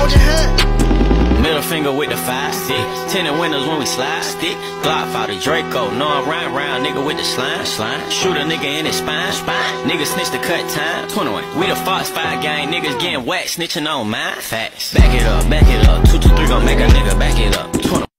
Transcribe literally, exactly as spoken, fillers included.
hold your hand. Middle finger with the five stick. Tinted windows when we slide stick. Glock out the Draco. No, I'm round round nigga with the slime. Slime. Shoot a nigga in his spine. Spine. Niggas snitch the cut time. twenty-one. We the Fox five gang. Niggas getting whacked. Snitching on mine. Facts. Back it up. Back it up. Two two three gon' make a nigga back it up. twenty.